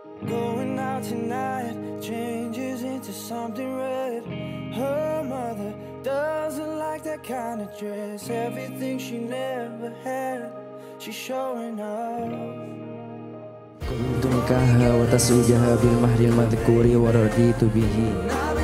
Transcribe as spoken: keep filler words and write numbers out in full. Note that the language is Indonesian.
Going out tonight changes into something red. Her mother doesn't like that kind of dress. Everything she never had, she's showing off. كنت نكاها وتسوجها بالمهر المذكور ورضيت به.